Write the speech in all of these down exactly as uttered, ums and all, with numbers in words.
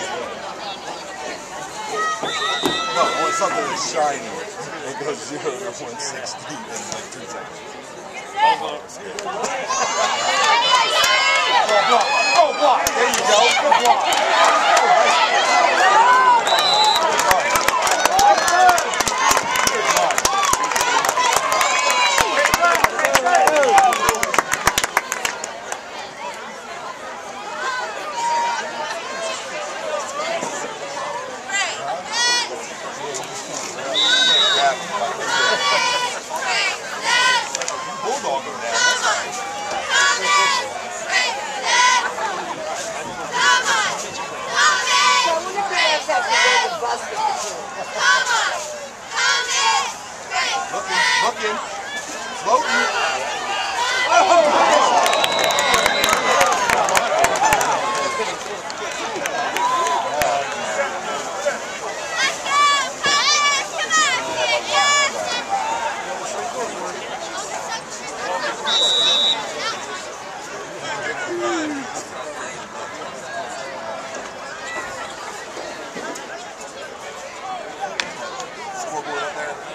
No, I want something that's shiny. It goes zero to one sixty in like two seconds. Go block. Go block. There you go. Go block. Looking, floating. Oh! Scoreboard up there.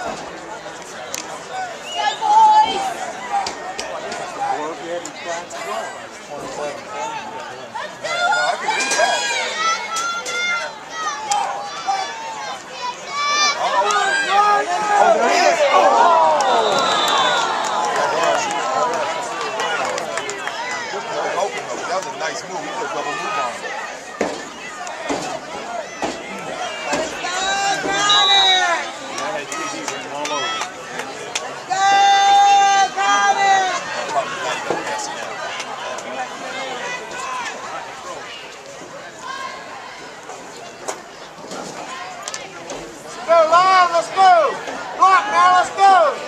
That was a nice move. He put a double move on him. Go, Lyle, let's go! Block now, let's go!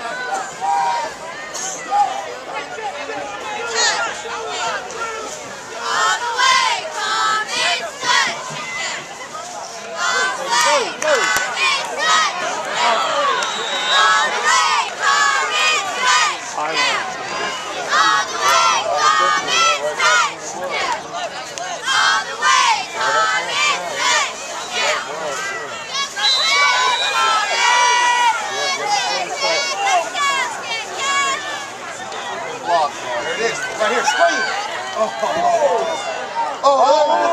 All the way, Comets, touch! All the way, Comets, touch! All the way, Comets, touch! All the way, Comets, touch! All the way, Comets, touch! Block. There it is. Right here. Screen. Oh, oh, oh. Oh, oh.